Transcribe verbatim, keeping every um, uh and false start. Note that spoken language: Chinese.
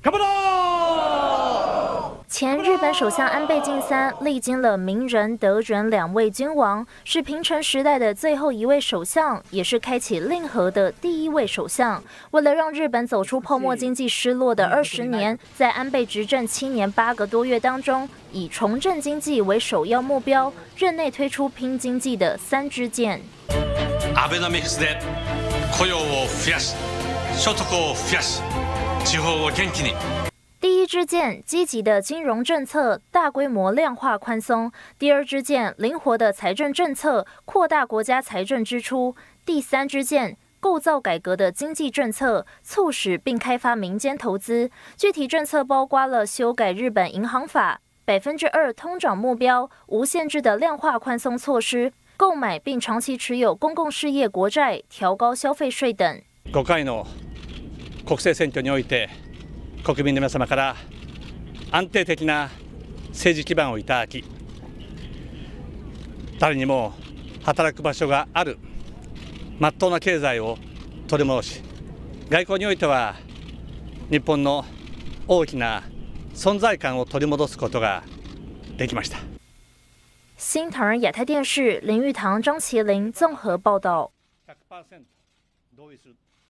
前日本首相安倍晋三历经了明仁、德仁两位君王，是平成时代的最后一位首相，也是开启令和的第一位首相。为了让日本走出泡沫经济失落的二十年，在安倍执政七年八个多月当中，以重振经济为首要目标，任内推出拼经济的三支箭。 アベノミクスで雇用を増やし、所得を増やし、地方を元気に。 第一支箭，积极的金融政策，大规模量化宽松；第二支箭，灵活的财政政策，扩大国家财政支出；第三支箭，构造改革的经济政策，促使并开发民间投资。具体政策包括了修改日本银行法、百分之二通胀目标、无限制的量化宽松措施、购买并长期持有公共事业国债、调高消费税等。 ごかいの国政選挙において。国民の皆様から安定的な政治基盤をいただき、誰にも働く場所がある真っ当な経済を取り戻し、外交においては日本の大きな存在感を取り戻すことができました。 新唐人亚太电视林玉堂、张麒麟综合报道。 百分之百同意する。